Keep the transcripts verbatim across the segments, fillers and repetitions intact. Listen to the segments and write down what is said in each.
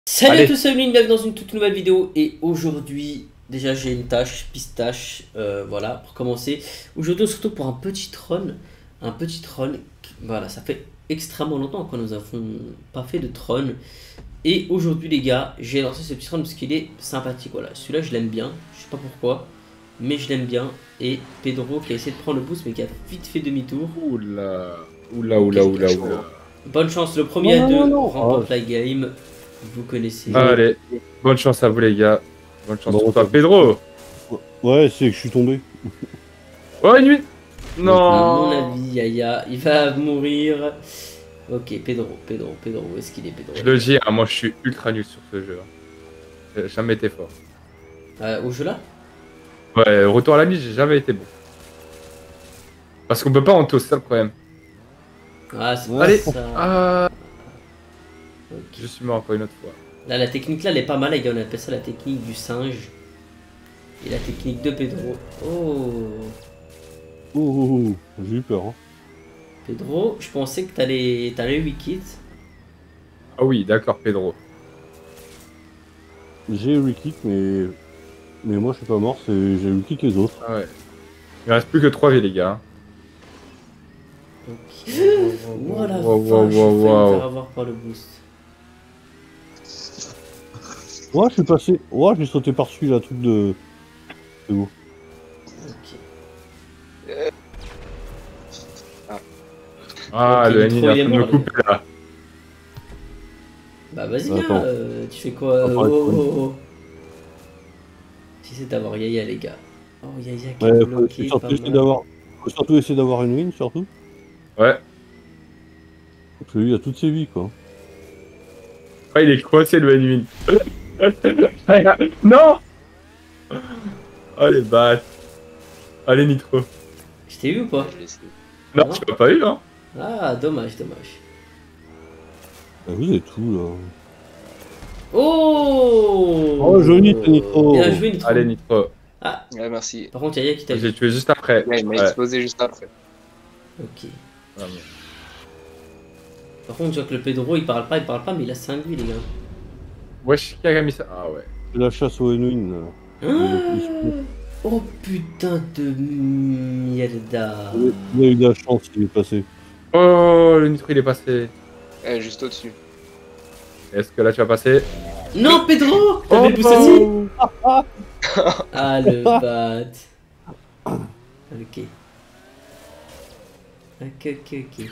Salut Allez. à tous, salut, bienvenue dans une toute nouvelle vidéo. Et aujourd'hui, déjà j'ai une tâche, pistache, euh, voilà, pour commencer. Aujourd'hui, surtout pour un petit run, un petit run, voilà, ça fait extrêmement longtemps que nous avons pas fait de run. Et aujourd'hui les gars, j'ai lancé ce petit run parce qu'il est sympathique, voilà. Celui-là je l'aime bien, je sais pas pourquoi, mais je l'aime bien. Et Pedro qui a essayé de prendre le boost mais qui a vite fait demi-tour. Oula, oula, Donc, oula, quel oula, cache. oula. Bonne chance, le Non, premier à non, non, deux non. remporte Ah, la game, vous connaissez. Ouais. Allez, bonne chance à vous les gars. Bonne chance Bon, pour toi, t'as- Pedro. Ouais, c'est que je suis tombé. Oh, une nuit. À mon Non. avis, Yaya, il va mourir. Ok, Pedro, Pedro, Pedro, où est-ce qu'il est, Pedro? Je le dis, hein, moi je suis ultra nul sur ce jeu. hein. J'ai jamais été fort. Euh, au jeu là? Ouais, retour à la vie, j'ai jamais été bon. Parce qu'on peut pas en taux, c'est ça le problème. Ah, c'est Ouais. pas Allez. ça. Ah, Ok. je suis mort encore une autre fois. Là, la technique là, elle est pas mal, les gars. On appelle ça la technique du singe. Et la technique de Pedro. Oh, Oh, oh, oh, j'ai eu peur. Hein. Pedro, je pensais que t'allais t'allais wicked. Ah oui, d'accord, Pedro. J'ai eu kick, mais mais moi je suis pas mort. C'est j'ai eu kick les autres. Ah ouais. Il reste plus que trois vies les gars. Ok. Oh la Wow, wow, vache, j'ai wow, failli me wow. faire avoir par le boost. Ouais, je suis passé. Ouais, j'ai sauté par-dessus la truc de. C'est beau. Ok. Ah, Ok, le Nitro, N I est en il est train de me mort, lui. couper là. Bah vas-y, viens, Attends. euh, tu fais quoi? Attends, Oh, attends. oh, oh. J'essaie d'avoir Yaya, les gars. Oh, Yaya qui Ouais, est faut, bloqué, faut pas surtout essayer mal. d'avoir. Faut surtout essayer d'avoir une win, surtout. Ouais. Parce que lui, il a toutes ses vies, quoi. Ouais, il est coincé le N I. Non. Oh les bâtes. Allez Nitro. Je t'ai eu ou pas? Non, Non. tu m'as pas eu hein. Ah, dommage, dommage. Bah, vous êtes tout là. Oh Oh, joli, Nitro. Bien joué, Nitro. Allez Nitro. Ah, Ouais, merci. par contre, Yaya qui t'a J'ai vu. tué juste après. Ouais, il m'a Ouais. explosé juste après. Ok. Vraiment. Par contre, je vois que le Pedro, il parle pas, il parle pas, mais il a cinq vies, les gars. Wesh, qui a mis ça? Ah ouais. C'est la chasse au win. Là. Ah oh putain de mierda. Il a eu de la chance, il est passé. Oh, le Nitro il est passé. Eh, juste au-dessus. Est-ce que là tu vas passer? Non, Pedro T'avais le boost aussi? Ah, le bat. Ok. Ok, ok, ok.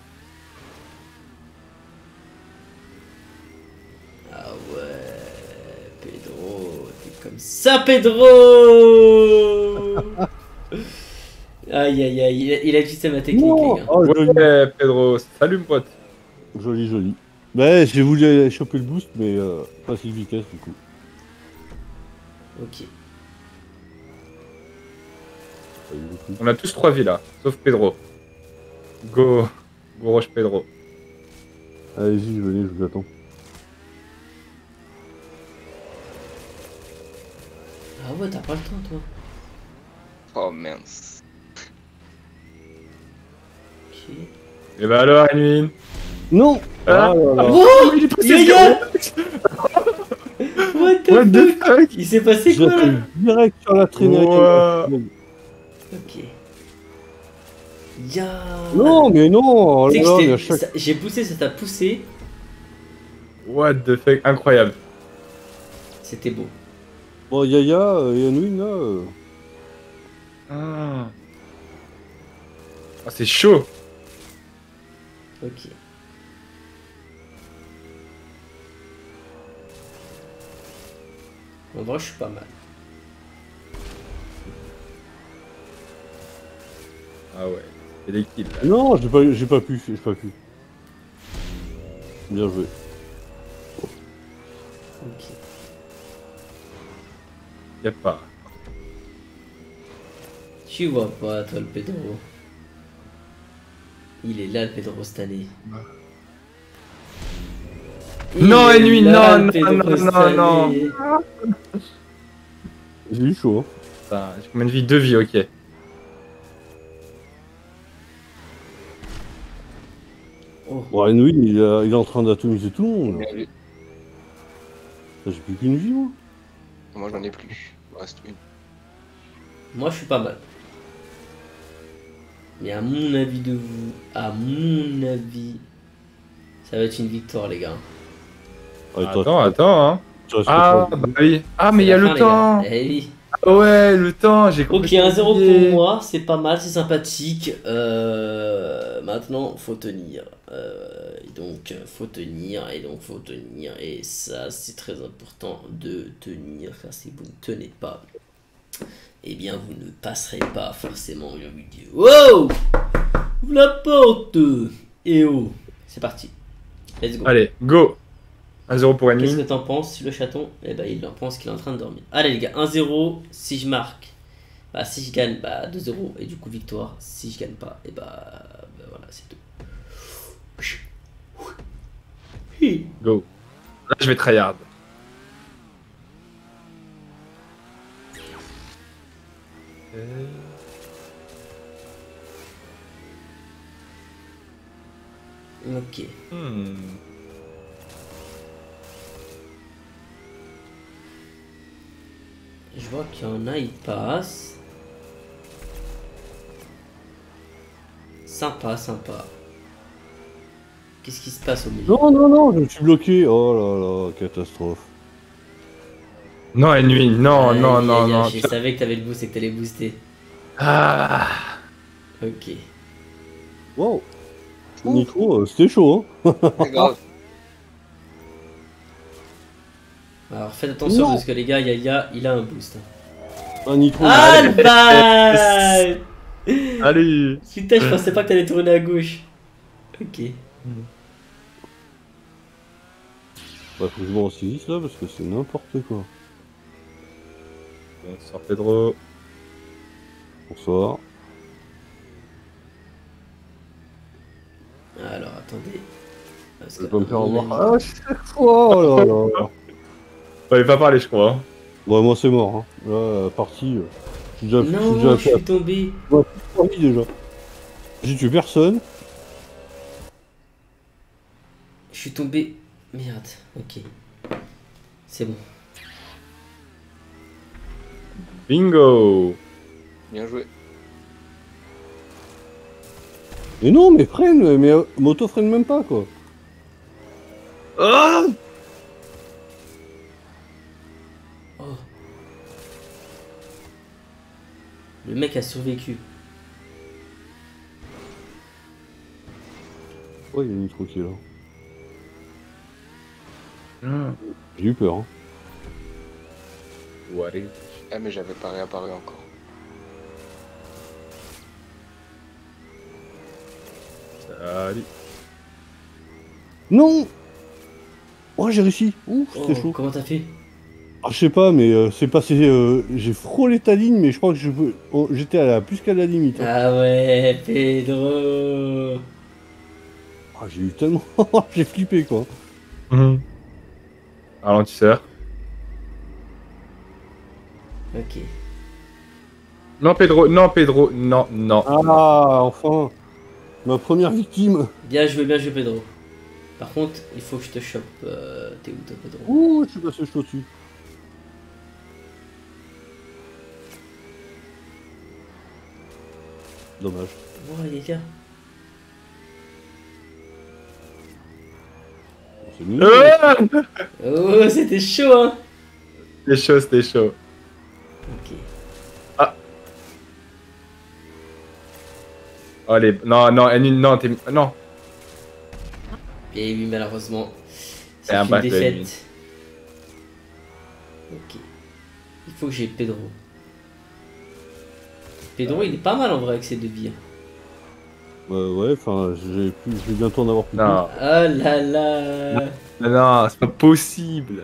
Ah ouais, Pedro, t'es comme ça, Pedro. Aïe, aïe, aïe, il a, il a utilisé ma technique, Non. les gars. Oh, joli. Ouais, Pedro. Salut mon pote. Joli, joli. Bah, j'ai voulu aller choper le boost, mais euh, pas si vitesse du coup. Ok. Pas eu beaucoup. On a tous trois vies là, sauf Pedro. Go. Go rush Pedro. Allez-y, venez, je vous attends. Ah ouais, t'as pas le temps, toi. Oh mince. Ok. Et bah alors, Edwin. Non. Ah. Ah, là, là. Oh il est passé Yaya What the What the fuck fuck? Il s'est passé J'ai quoi, là? atterri direct sur la traînée. avec Ouah. un- Ok. Ya. Non, mais non. Oh Tu sais là que là, mais à j'étais- chaque... ça- j'ai poussé, ça t'a poussé. What the fuck? Incroyable. C'était beau. Bon, Yaya euh, et Anouine, là... euh, Ah, Ah, c'est chaud. Ok. En vrai, je suis pas mal. Ah ouais. C'est des kills là. Non, j'ai pas, j'ai pas pu, j'ai pas pu. Bien joué. Ok. Y'a pas. Tu vois pas, toi, le Pedro. Il est là, le Pedro, cette année. Il Non, est Edwin, là, non, le Pedro, non, non, cette non, non. année. J'ai eu chaud, hein. Putain, j'ai combien de vie? Deux vies, ok. Oh. Bon, Anouine, il, a- il est en train d'atomiser tout le monde. Bien vu. J'ai plus qu'une vie, moi. Moi j'en ai plus. Il me reste une. Moi, je suis pas mal. Mais à mon avis de vous, à mon avis, ça va être une victoire, les gars. Allez, toi, Attends, attends, hein. tu restes Ah, pas- bah oui. Ah, mais C'est il y a la le fin, les temps. gars. Eh oui. Ah ouais, le temps, j'ai Ok, compris. un zéro pour moi, c'est pas mal, c'est sympathique. Euh, maintenant, faut tenir. Euh, et donc, faut tenir, et donc, faut tenir. Et ça, c'est très important de tenir, car si vous ne tenez pas, eh bien, vous ne passerez pas forcément la vidéo. Wow! Ouvre la porte! Et oh! C'est parti. Let's go. Allez, go. un zéro pour Qu'est-ce que Enemy. t'en penses, le chaton? Eh ben, il en pense qu'il est en train de dormir. Allez, les gars, un zéro, si je marque, bah, si je gagne, bah, deux zéro, et du coup, victoire. Si je gagne pas, et bah, bah voilà, c'est tout. Hi. Go. Là, je vais tryhard. Ok. Hmm. Je vois qu'il y en a, ils passent. Sympa, sympa. Qu'est-ce qui se passe au milieu? Non, non, non, je me suis bloqué. Oh là là, catastrophe. Non, Enemy. Non, Aïe, non, aïe, non, aïe, non. Je savais que t'avais le boost et que t'allais booster. Ah. Ok. Wow. Nitro, euh, c'était chaud, hein. C'est grave. Alors faites attention Non. parce que les gars, Yaya, il a un boost. Un Nitro. Ah le bal! Allez. Putain, je pensais pas que t'allais tourner à gauche. Ok. Bah, faut que je me ressaisisse là parce que c'est n'importe quoi. Bonsoir, Pedro. Bonsoir. Alors attendez. Parce Je vais pas me faire à mon avoir. avis- Ah, chaque fois. Oh là là. On va pas parler, je crois. hein. Bon, moi c'est mort. Hein. Là, partie. Euh, je suis déjà, je suis Non, déjà je fait suis tombé. à trois vies déjà. J'ai tué personne. Je suis tombé. Merde. Ok. C'est bon. Bingo. Bien joué. Mais non, mais freine, mais euh, moto freine même pas quoi. Ah. Oh. Le mec a survécu. Oh, il y a Nitro qui est là. Hmm. J'ai eu peur. Hein. What is- Ah mais j'avais pas réapparu encore. Salut. Non. Oh, j'ai réussi. Ouh, c'était Oh, chaud. comment t'as fait? Ah, je sais pas, mais euh, c'est passé. Euh, j'ai frôlé ta ligne, mais je crois que je peux. Oh, j'étais à la plus qu'à la limite. Hein. Ah ouais, Pedro. Ah, j'ai eu tellement. j'ai flippé quoi. Mhm. Ralentisseur. Ok. Non, Pedro. Non, Pedro. Non, non. Ah, enfin. Ma première victime. Bien joué, bien joué, Pedro. Par contre, il faut que je te chope. Euh, T'es où, toi, Pedro? Ouh, je suis passé chaud dessus. Dommage. Oh, les gars. Bon, c'est mieux. Ah. Oh, c'était chaud, hein. C'était chaud, c'était chaud. Ok. Oh, les... Non, non, Enemy, non, t'es... Non. Et oui, malheureusement, c'est Et un une back de défaite. ennemi. Ok. Il faut que j'ai Pedro. Pedro, il est pas mal en vrai avec ses deux billes. Euh, ouais, enfin, j'ai plus, je vais bientôt en avoir plus. Non. Oh là là. Non, non, c'est pas possible.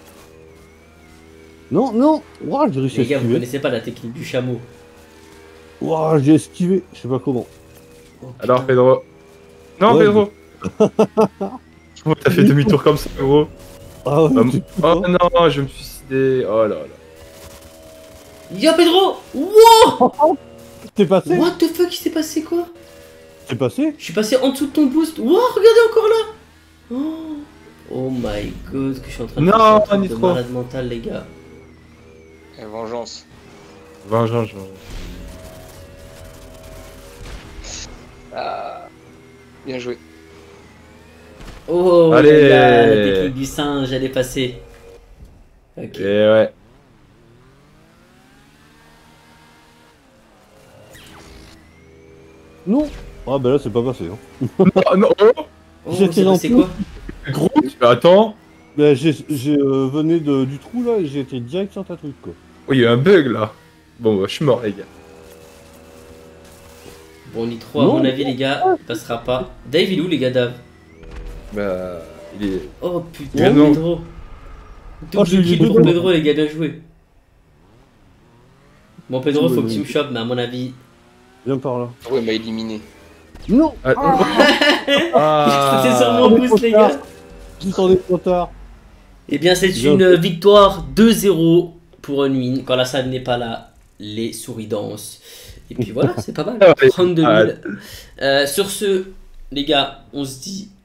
Non, non. Ouah, j'ai réussi à Les gars, vous esquiver. connaissez pas la technique du chameau. Ouah, j'ai esquivé. Je sais pas comment. Oh, putain. Alors, Pedro. Non, Ouais, Pedro. Oh, t'as fait demi-tour comme ça, Pedro. Ah ouais, Oh, t'es fou, oh toi. non, je vais me suicider. Oh là là. Yo Pedro. Wow. T'es passé. What the fuck, il s'est passé quoi? T'es passé. Je suis passé en dessous de ton boost. Wow, regardez encore là. Oh. Oh my god, que je suis en train de Non, faire un truc de Nitro. malade mental, les gars. Et vengeance. Vengeance, vengeance. Ah. Bien joué. Oh Allez. là là, la technique du singe, elle est passée. Ok. Et ouais. Non. Ah bah là c'est pas passé. Hein. Non, non, oh Oh, J'étais c'est dans passé le quoi? Gros, attends. Bah, j'ai j'ai, euh, venu de, du trou là et j'ai été direct sur ta truc quoi. Oh, il y a eu un bug là. Bon, bah, je suis mort, les gars. Bon, Nitro, à Non. mon avis, les gars, il passera pas. Dave, il est où, les gars, Dave? Bah, il est. Oh putain, Mais non. Pedro. Oh, j'ai Double eu kill deux pour points. Pedro, les gars, bien joué. Bon, Pedro, C'est faut bon, que tu me oui. chopes, mais à mon avis. Viens par là. Ouais, il m'a éliminé. Non. Ah, ah. C'était sur mon boost, les gars. Je t'en ai trop tard. Eh bien, c'est Bien une fait. victoire deux zéro pour Unwin. Quand la salle n'est pas là, les souris dansent. Et puis voilà, c'est pas mal. Ouais. trente-deux mille. Euh, sur ce, les gars, on se dit